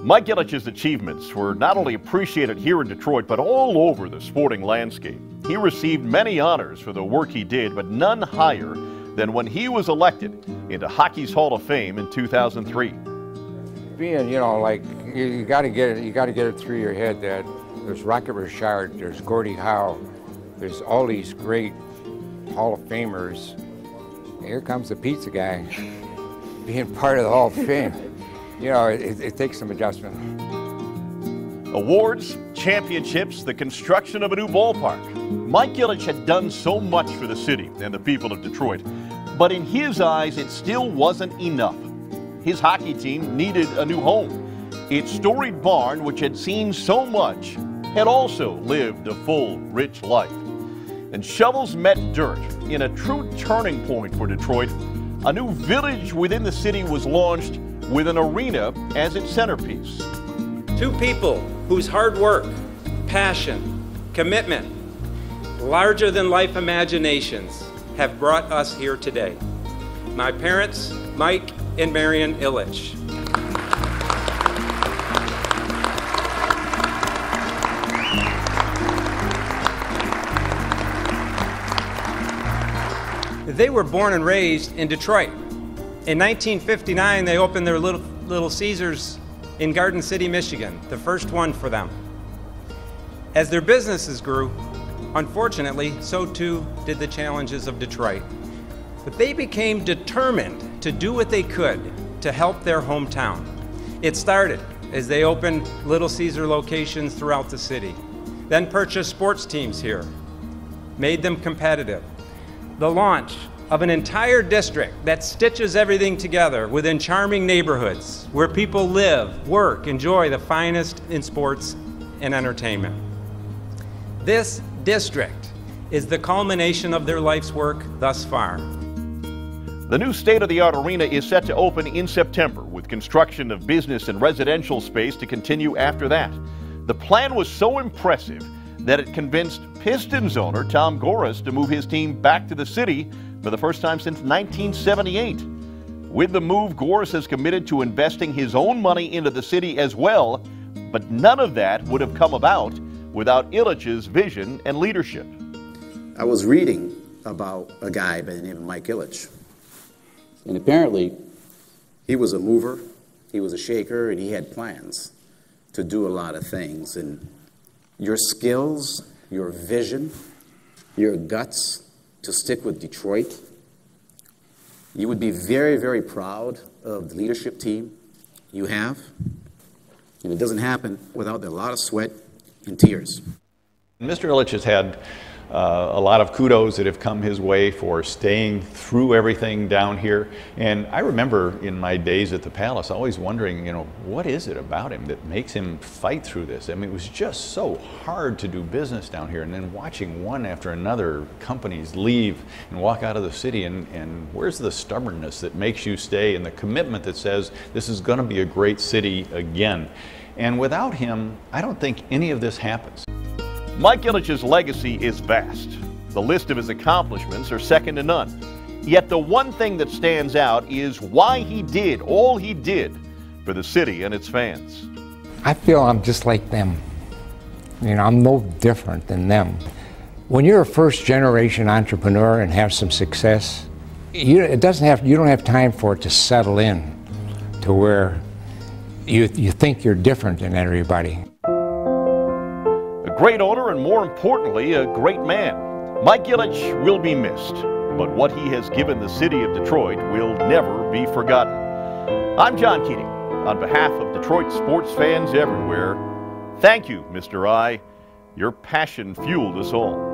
Mike Ilitch's achievements were not only appreciated here in Detroit, but all over the sporting landscape. He received many honors for the work he did, but none higher than when he was elected into Hockey's Hall of Fame in 2003. Being, like you got to get it through your head that there's Rocket Richard, there's Gordie Howe, there's all these great Hall of Famers. Here comes the pizza guy being part of the Hall of Fame. It takes some adjustment. Awards, championships, the construction of a new ballpark. Mike Ilitch had done so much for the city and the people of Detroit, but in his eyes, it still wasn't enough. His hockey team needed a new home. Its storied barn, which had seen so much, had also lived a full, rich life. And shovels met dirt in a true turning point for Detroit. A new village within the city was launched with an arena as its centerpiece. Two people whose hard work, passion, commitment, larger than life imaginations have brought us here today. My parents, Mike and Marion Ilitch. They were born and raised in Detroit. In 1959, they opened their Little Caesars in Garden City, Michigan, the first one for them. As their businesses grew, unfortunately, so too did the challenges of Detroit. But they became determined to do what they could to help their hometown. It started as they opened Little Caesar locations throughout the city, then purchased sports teams here, made them competitive. The launch of an entire district that stitches everything together within charming neighborhoods where people live, work, enjoy the finest in sports and entertainment. This district is the culmination of their life's work thus far. The new state-of-the-art arena is set to open in September, with construction of business and residential space to continue after that. The plan was so impressive that it convinced Pistons owner Tom Gores to move his team back to the city for the first time since 1978. With the move, Gores has committed to investing his own money into the city as well, but none of that would have come about without Ilitch's vision and leadership. I was reading about a guy by the name of Mike Ilitch, and apparently he was a mover, he was a shaker, and he had plans to do a lot of things. And your skills, your vision, your guts to stick with Detroit, you would be very, very proud of the leadership team you have. And it doesn't happen without a lot of sweat and tears. Mr. Ilitch has had a lot of kudos that have come his way for staying through everything down here. And I remember in my days at the Palace always wondering, what is it about him that makes him fight through this? I mean, it was just so hard to do business down here. And then watching one after another companies leave and walk out of the city, and where's the stubbornness that makes you stay, and the commitment that says this is going to be a great city again? And without him, I don't think any of this happens. Mike Ilitch's legacy is vast. The list of his accomplishments are second to none. Yet the one thing that stands out is why he did all he did for the city and its fans. I feel I'm just like them. I'm no different than them. When you're a first-generation entrepreneur and have some success, you don't have time for it to settle in to where you think you're different than everybody. A great owner, and more importantly, a great man. Mike Ilitch will be missed, but what he has given the city of Detroit will never be forgotten. I'm John Keating. On behalf of Detroit sports fans everywhere, thank you, Mr. I. Your passion fueled us all.